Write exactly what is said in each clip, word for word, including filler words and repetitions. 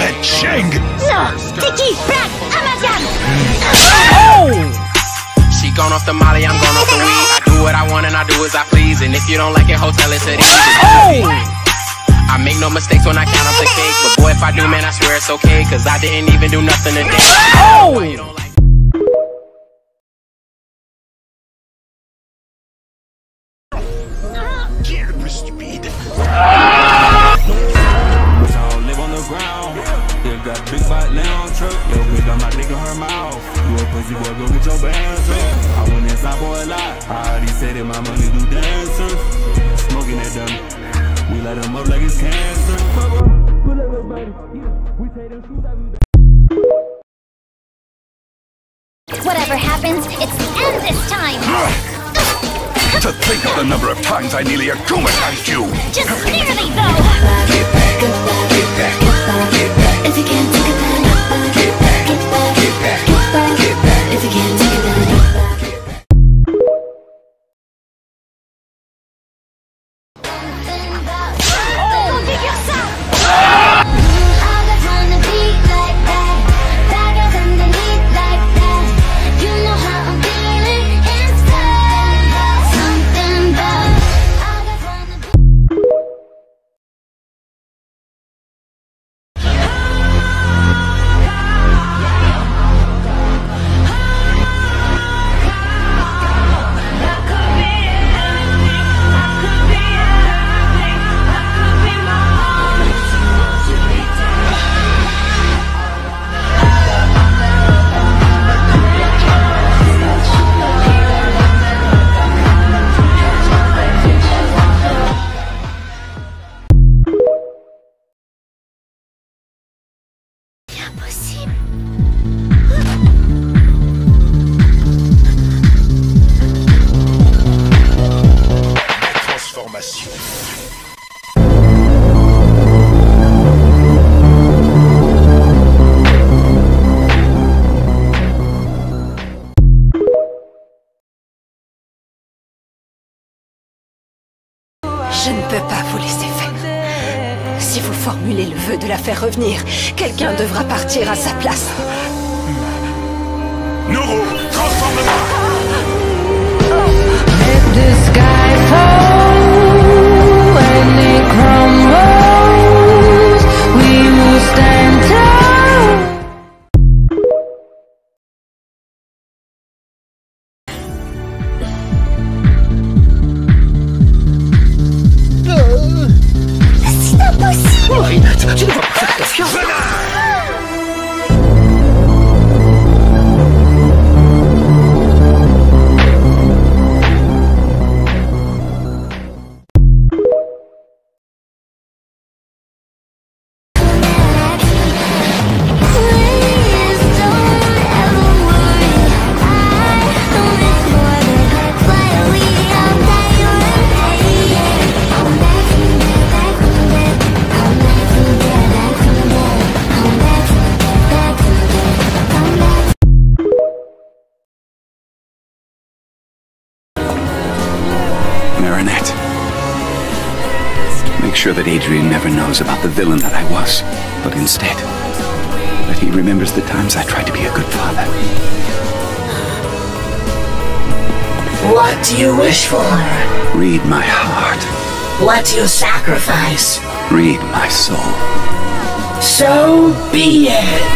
Cheng! No! Tiki! Black! Amazon! Oh! She gone off the molly, I'm gone off the weed. I do what I want and I do as I please. And if you don't like it, hotel it to the Oh! I make no mistakes when I count up the cake. But boy, if I do, man, I swear it's okay. Cause I didn't even do nothing today. Oh! Why you don't like Speed. Live on the ground. You got big bite now on truck. Yo, bitch, got my dick in her mouth. You a pussy boy, go get your bands up. I went inside for a lot. I already said that my money do dancers. Smoking that dumb. We light them up like it's cancer. Whatever happens, it's the end this time! To think of the number of times I nearly akumatized you! Just barely, though! Get back, get back, get back, get back. If you can't take it back, Get back, get back, get back, get back, get back. if you can't take it back. Go dig yourself! Je ne peux pas vous laisser faire. Si vous formulez le vœu de la faire revenir, quelqu'un devra partir à sa place. Nuru, transforme-moi! Let the sky fall when it crumbles. We will stand tall. C'est impossible! Oh, Rinette, tu ne vas pas faire confiance. Marinette. Make sure that Adrian never knows about the villain that I was, but instead, that he remembers the times I tried to be a good father. What do you wish for? Read my heart. What do you sacrifice? Read my soul. So be it.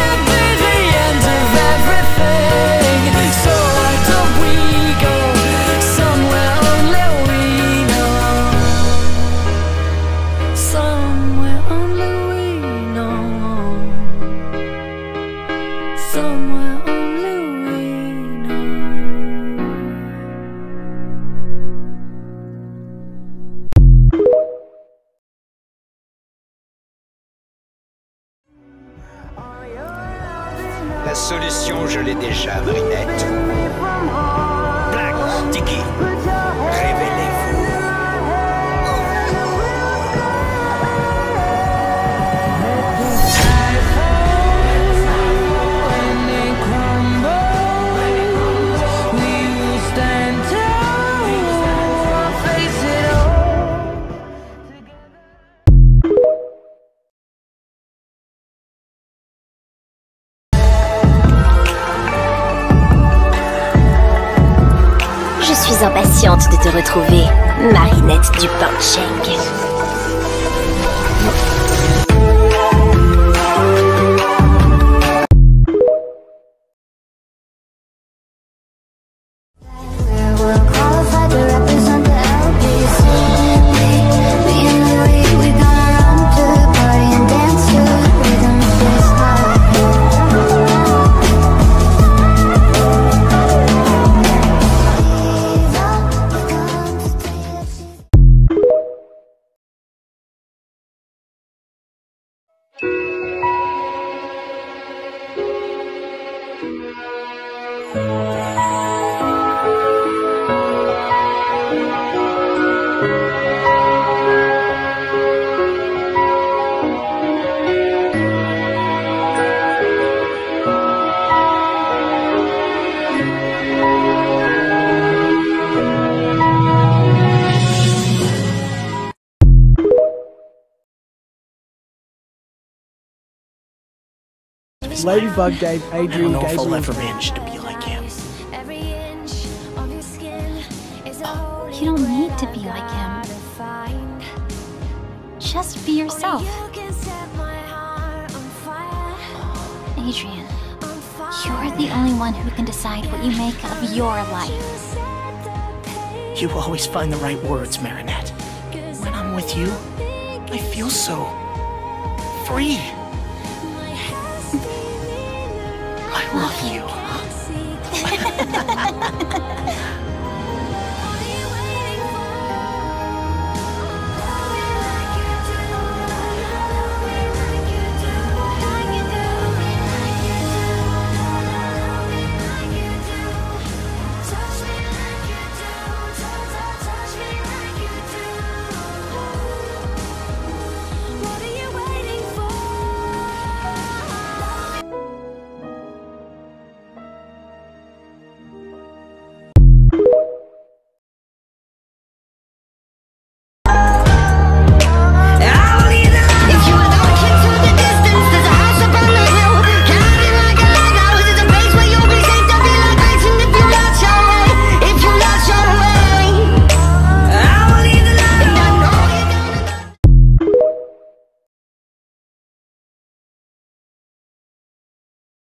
La solution, je l'ai déjà, Marinette. Black, Tiki, suis impatiente de te retrouver, Marinette du Punching. Ladybug gave Adrian I don't know if I'll Gabriel. ever manage to be like him. You don't need to be like him. Just be yourself. Adrian, you're the only one who can decide what you make of your life. You always find the right words, Marinette. When I'm with you, I feel so free. I love you.